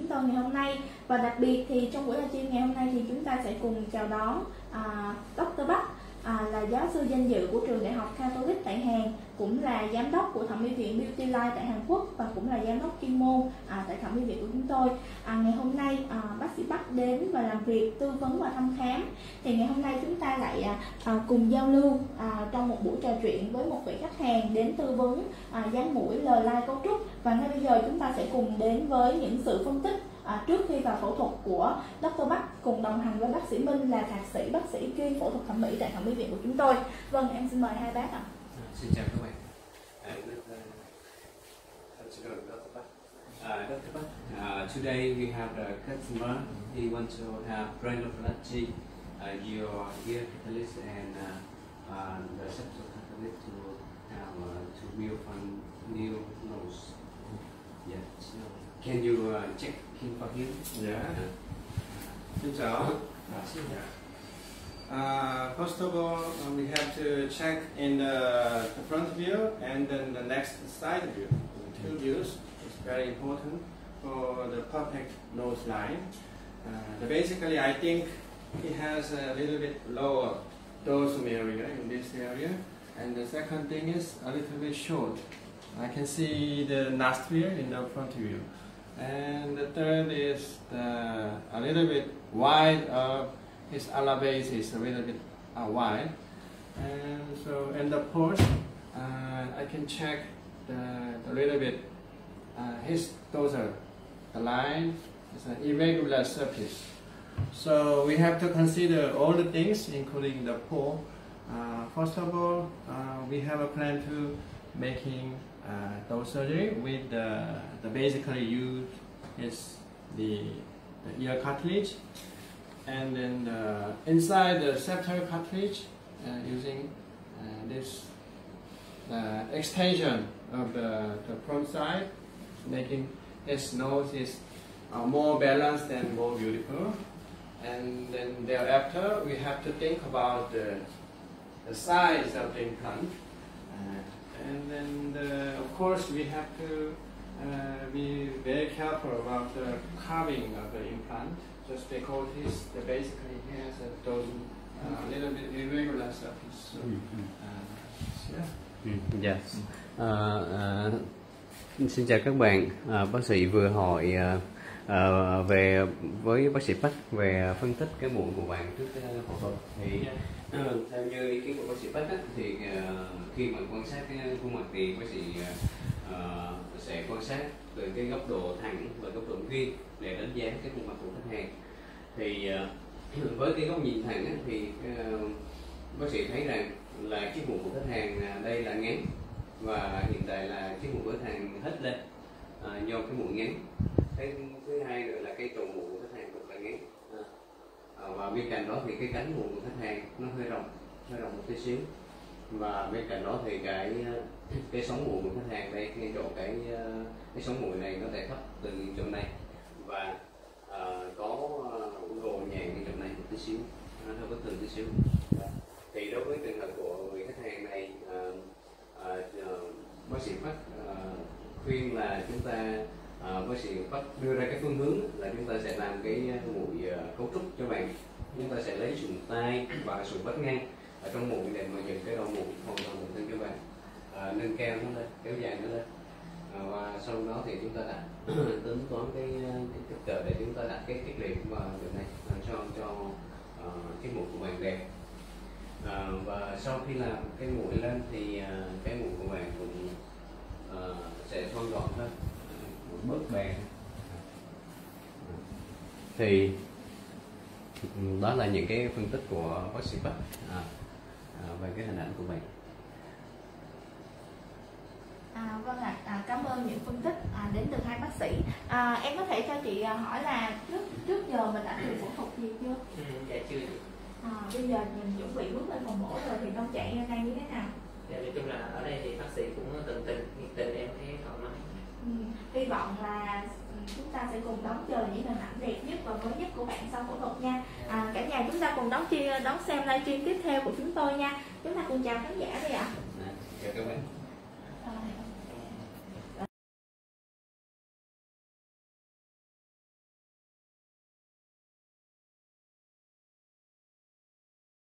tôi ngày hôm nay. Và đặc biệt thì trong buổi livestream ngày hôm nay thì chúng ta sẽ cùng chào đón Dr. Bắc, là giáo sư danh dự của trường Đại học Catholic tại Hàn, cũng là giám đốc của thẩm mỹ viện Beauty Line tại Hàn Quốc và cũng là giám đốc chuyên môn tại thẩm mỹ viện của chúng tôi. Ngày hôm nay bác sĩ Bắc đến và làm việc tư vấn và thăm khám. Thì ngày hôm nay chúng ta lại cùng giao lưu trong một buổi trò chuyện với một vị khách hàng đến tư vấn dán mũi L-Line cấu trúc. Và ngay bây giờ chúng ta sẽ cùng đến với những sự phân tích trước khi vào phẫu thuật của Dr. Bắc, cùng đồng hành với bác sĩ Minh là thạc sĩ bác sĩ chuyên phẫu thuật thẩm mỹ tại thẩm mỹ viện của chúng tôi. Vâng, em xin mời hai bác ạ. Xin chào các bạn. Dr. Bắc, today we have a customer. He wants to have rhinoplasty, your ear catalyst and the septal catalyst to have to build a new nose. Yeah. So can you check him for him? Yeah. Xin chào. First of all, we have to check in the front view and then the next side view. The two views is very important for the perfect nose line. Basically, I think he has a little bit lower dorsum area in this area, and the second thing is a little bit short. I can see the nostril in the front view, and the third is a little bit wide. His ala base is a little bit wide, and so in the port, I can check the little bit. His dorsal, the line is an irregular surface. So we have to consider all the things, including the pore. First of all, we have a plan to making those surgery with the basically used is the ear cartilage, and then inside the septal cartilage using this extension of the front side, making his nose is more balanced and more beautiful. And then thereafter we have to think about the size of the implant. And then of course we have to be very careful about the carving of the implant, just because basically he has a little bit irregular surface. So, yeah. Xin chào các bạn. Bác sĩ vừa hỏi về với bác sĩ Bắc về phân tích cái mụn của bạn trước cái phẫu thuật. Thì theo như ý kiến của bác sĩ Bắc thì khi mà quan sát cái khuôn mặt thì bác sĩ sẽ quan sát từ cái góc độ thẳng và góc độ nghiêng để đánh giá cái khuôn mặt của khách hàng. Thì với cái góc nhìn thẳng thì bác sĩ thấy rằng là chiếc mụn của khách hàng đây là ngắn, và hiện tại là chiếc mụn của khách hàng hết lên do cái mụn ngắn. Cái thứ hai nữa là cái trầu mụn của khách hàng cũng là ngắn, và bên cạnh đó thì cái cánh mụn của khách hàng nó hơi rộng một tí xíu, và bên cạnh đó thì cái sống mụn của khách hàng đây, ngay chỗ cái sống mụn này nó sẽ thấp từ chỗ này và có gồ nhàng cái chỗ này một tí xíu, nó hơi bất thường tí xíu. Thì đối với trường hợp của người khách hàng này, bác sĩ Bắc khuyên là chúng ta bác sĩ Bắc đưa ra cái phương hướng là chúng ta sẽ làm cái mũi cấu trúc cho bạn. Chúng ta sẽ lấy sườn tai và sườn vách ngang ở trong mũi để mà dựng cái đầu mũi hoàn toàn mũi thân cho bạn, nâng cao nó lên, kéo dài nó lên, và sau đó thì chúng ta đã tính toán cái kích cỡ để chúng ta đặt cái tiết liệt vào chỗ này cho cái mũi của bạn đẹp. Và sau khi làm cái mũi lên thì cái mũi của bạn cũng sẽ thon gọn hơn, bớt bèn. Thì đó là những cái phân tích của bác sĩ Bắc về cái hình ảnh của bạn. Vâng ạ, cảm ơn những phân tích đến từ hai bác sĩ. Em có thể cho chị hỏi là trước giờ mình đã từng phẫu thuật gì chưa? Dạ chưa. Bây giờ mình chuẩn bị bước lên phòng mổ rồi thì tâm trạng em đang như thế nào? Dạ, nói chung là ở đây thì bác sĩ cũng tận tình, nhiệt tình, em thấy thoải mái. Hy vọng là chúng ta sẽ cùng đón chờ những hình ảnh đẹp nhất và mới nhất của bạn sau phẫu thuật nha. Cả nhà chúng ta cùng đón xem livestream tiếp theo của chúng tôi nha. Chúng ta cùng chào khán giả đi ạ. Chào các bạn.